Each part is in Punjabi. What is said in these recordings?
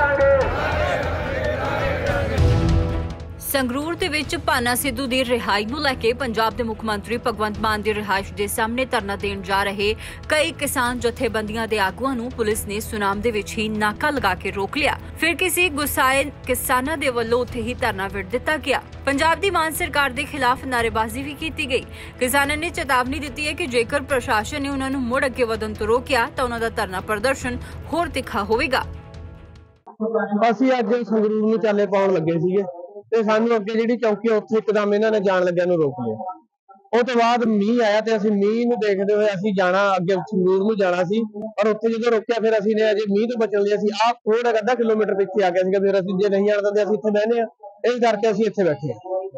ਸੰਗਰੂਰ ਦੇ ਵਿੱਚ ਭਾਨਾ ਸਿੱਧੂ ਦੀ ਰਿਹਾਈ ਨੂੰ ਲੈ ਕੇ ਪੰਜਾਬ ਦੇ ਮੁੱਖ ਮੰਤਰੀ ਭਗਵੰਤ ਮਾਨ ਦੀ ਰਿਹਾਇਸ਼ ਦੇ ਸਾਹਮਣੇ ਧਰਨਾ ਦੇਣ ਜਾ ਰਹੇ ਕਈ ਕਿਸਾਨ ਜਥੇਬੰਦੀਆਂ ਦੇ ਆਗੂਆਂ ਨੂੰ ਪੁਲਿਸ ਨੇ ਸੁਨਾਮ ਦੇ ਵਿੱਚ ਹੀ ਨਾਕਾ ਲਗਾ ਕੇ ਰੋਕ ਲਿਆ। ਫਿਰ ਕਿਸੇ ਗੁੱਸਾਏ ਕਿਸਾਨਾਂ ਦੇ ਵੱਲੋਂ ਉੱਥੇ ਹੀ ਧਰਨਾ ਵਿੱਢ ਦਿੱਤਾ ਗਿਆ। ਪੰਜਾਬ ਦੀ ਮਾਨ ਸਰਕਾਰ ਦੇ ਖਿਲਾਫ ਨਾਅਰੇਬਾਜ਼ੀ ਵੀ ਕੀਤੀ ਗਈ। ਕਿਸਾਨਾਂ ਨੇ ਚੇਤਾਵਨੀ ਦਿੱਤੀ ਹੈ ਕਿ ਜੇਕਰ ਪ੍ਰਸ਼ਾਸਨ ਨੇ ਉਹਨਾਂ ਨੂੰ ਮੁੜ ਅੱਗੇ ਵਧਣ ਤੋਂ ਰੋਕਿਆ ਤਾਂ ਉਹਨਾਂ ਦਾ ਧਰਨਾ ਪ੍ਰਦਰਸ਼ਨ ਹੋਰ ਤਿੱਖਾ ਹੋਵੇਗਾ। ਅਸੀਂ ਅੱਜ ਸੰਗਰੂਰ ਨੂੰ ਚਾਲੇ ਪਾਉਣ ਲੱਗੇ ਸੀਗੇ ਤੇ ਸਾਨੂੰ ਅੱਗੇ ਜਿਹੜੀ ਚੌਕੀ ਉੱਥੇ ਇੱਕਦਮ ਇਹਨਾਂ ਨੇ ਜਾਣ ਲੱਗਿਆ ਨੂੰ ਰੋਕ ਲਿਆ। ਉਹ ਤੋਂ ਬਾਅਦ ਮੀਂਹ ਆਇਆ ਤੇ ਅਸੀਂ ਮੀਂਹ ਨੂੰ ਦੇਖਦੇ ਹੋਏ ਅਸੀਂ ਜਾਣਾ ਅੱਗੇ ਸੰਗਰੂਰ ਨੂੰ ਜਾਣਾ ਸੀ, ਪਰ ਉੱਥੇ ਜਦੋਂ ਰੋਕਿਆ ਫਿਰ ਅਸੀਂ ਨੇ ਅਜੇ ਮੀਂਹ ਤੋਂ ਬਚਣ ਲਈ ਅਸੀਂ ਆਪ ਥੋੜਾ ਅੱਧਾ ਕਿਲੋਮੀਟਰ ਪਿੱਛੇ ਆ ਗਿਆ ਸੀਗਾ। ਫਿਰ ਅਸੀਂ ਜੇ ਨਹੀਂ ਜਾਣ ਦਿੰਦੇ ਅਸੀਂ ਇੱਥੇ ਬਹਿਨੇ ਆ, ਇਸ ਕਰਕੇ ਅਸੀਂ ਇੱਥੇ ਬੈਠੇ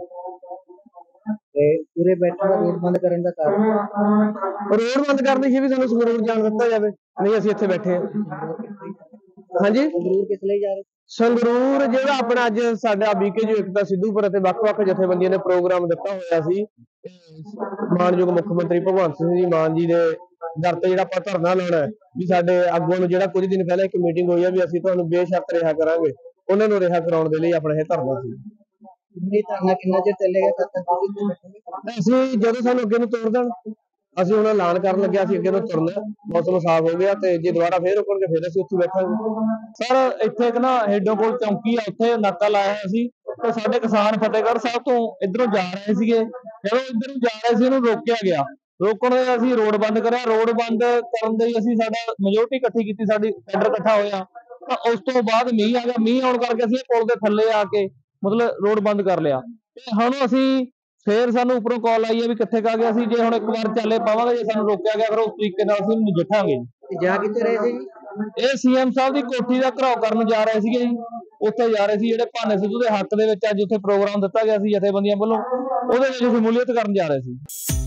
ਤੇ ਪੂਰੇ ਬੈਠਣ ਦਾ ਰੋਡ ਬੰਦ ਕਰਨ ਦਾ ਕਾਰਨ ਰੋਡ ਬੰਦ ਕਰਨ ਦੀ ਸੀ ਵੀ ਸਾਨੂੰ ਸੰਗਰੂਰ ਜਾਣ ਦਿੱਤਾ ਜਾਵੇ, ਨਹੀਂ ਅਸੀਂ ਇੱਥੇ ਬੈਠੇ ਆ। ਹਾਂਜੀ, ਸੰਗਰੂਰ ਕਿਸ ਲਈ ਜਾ ਰਹੇ? ਸੰਗਰੂਰ ਜਿਹੜਾ ਆਪਣਾ ਅੱਜ ਸਾਡਾ ਬੀਕੇਯੂ ਏਕਤਾ ਸਿੱਧੂਪੁਰ ਅਤੇ ਵੱਖ-ਵੱਖ ਜਥੇਬੰਦੀਆਂ ਨੇ ਪ੍ਰੋਗਰਾਮ ਦਿੱਤਾ ਹੋਇਆ ਸੀ। ਮਾਨਯੋਗ ਮੁੱਖ ਮੰਤਰੀ ਭਗਵੰਤ ਸਿੰਘ ਜੀ ਮਾਨ ਜੀ ਦੇ ਦਰ ਤੇ ਜਿਹੜਾ ਆਪਾਂ ਧਰਨਾ ਲਾਉਣਾ ਵੀ ਸਾਡੇ ਆਗੂਆਂ ਨੂੰ ਜਿਹੜਾ ਕੁਝ ਦਿਨ ਪਹਿਲਾਂ ਇੱਕ ਮੀਟਿੰਗ ਹੋਈ ਆ ਵੀ ਅਸੀਂ ਤੁਹਾਨੂੰ ਬੇਸ਼ਰਤ ਰਿਹਾ ਕਰਾਂਗੇ, ਉਹਨਾਂ ਨੂੰ ਰਿਹਾ ਕਰਾਉਣ ਦੇ ਲਈ ਆਪਣਾ ਇਹ ਧਰਨਾ ਸੀ। ਧਰਨਾ ਕਿੰਨਾ ਚਿਰ ਚੱਲੇਗਾ? ਅਸੀਂ ਜਦੋਂ ਸਾਨੂੰ ਅੱਗੇ ਨੂੰ ਤੋਰ ਦੇਣ ਅਸੀਂ ਹੁਣ ਐਲਾਨ ਕਰਨ ਲੱਗਿਆ ਸੀ ਅੱਗੇ ਨੂੰ ਤੁਰਨਾ। ਮੌਸਮ ਸਾਫ਼ ਹੋ ਗਿਆ ਤੇ ਜੇ ਦੁਬਾਰਾ ਫੇਰ ਰੁਕਣਗੇ ਫਿਰ ਅਸੀਂ ਉੱਥੇ ਬੈਠਾਂਗੇ। ਸਰ ਇੱਥੇ ਇੱਕ ਨਾ ਹੇਡੋ ਕੋਲ ਚੌਂਕੀ ਆ, ਉੱਥੇ ਨਾਕਾ ਲਾਇਆ ਹੋਇਆ ਸੀ ਤੇ ਸਾਡੇ ਕਿਸਾਨ ਫਤਿਹਗੜ੍ਹ ਸਾਹਿਬ ਤੋਂ ਇੱਧਰੋਂ ਜਾ ਰਹੇ ਸੀਗੇ। ਜਦੋਂ ਇੱਧਰ ਨੂੰ ਜਾ ਰਹੇ ਸੀ ਉਹਨੂੰ ਰੋਕਿਆ ਗਿਆ। ਰੋਕਣ ਦੇ ਅਸੀਂ ਰੋਡ ਬੰਦ ਕਰਿਆ। ਰੋਡ ਬੰਦ ਕਰਨ ਦੇ ਅਸੀਂ ਸਾਡਾ ਮੈਜੋਰਟੀ ਇਕੱਠੀ ਕੀਤੀ, ਸਾਡੀ ਕੈਡਰ ਇਕੱਠਾ ਹੋਇਆ ਤਾਂ ਉਸ ਤੋਂ ਬਾਅਦ ਮੀਂਹ ਆ ਗਿਆ। ਮੀਂਹ ਆਉਣ ਕਰਕੇ ਅਸੀਂ ਪੁਲ ਦੇ ਥੱਲੇ ਆ ਕੇ ਮਤਲਬ ਰੋਡ ਬੰਦ ਕਰ ਲਿਆ ਤੇ ਹੁਣ ਅਸੀਂ ਫੇਰ ਸਾਨੂੰ ਉੱਪਰੋਂ ਕਾਲ ਆਈ ਹੈ ਵੀ ਕਿੱਥੇ ਕਾ ਗਿਆ ਸੀ। ਜੇ ਹੁਣ ਇੱਕ ਵਾਰ ਚਾਲੇ ਪਾਵਾਂਗੇ, ਜੇ ਸਾਨੂੰ ਰੋਕਿਆ ਗਿਆ ਫਿਰ ਉਸ ਤਰੀਕੇ ਨਾਲ ਅਸੀਂ ਨਜਿੱਠਾਂਗੇ। ਜਾ ਕਿੱਥੇ ਰਹੇ ਸੀ? ਇਹ ਸੀਐਮ ਸਾਹਿਬ ਦੀ ਕੋਠੀ ਦਾ ਘਰਾਓ ਕਰਨ ਜਾ ਰਹੇ ਸੀਗੇ ਜੀ। ਉੱਥੇ ਜਾ ਰਹੇ ਸੀ ਜਿਹੜੇ ਭਾਨੇ ਸਿੱਧੂ ਦੇ ਹੱਕ ਦੇ ਵਿੱਚ ਅੱਜ ਉੱਥੇ ਪ੍ਰੋਗਰਾਮ ਦਿੱਤਾ ਗਿਆ ਸੀ ਜਥੇਬੰਦੀਆਂ ਵੱਲੋਂ, ਉਹਦੇ ਵਿੱਚ ਸ਼ਮੂਲੀਅਤ ਕਰਨ ਜਾ ਰਹੇ ਸੀ।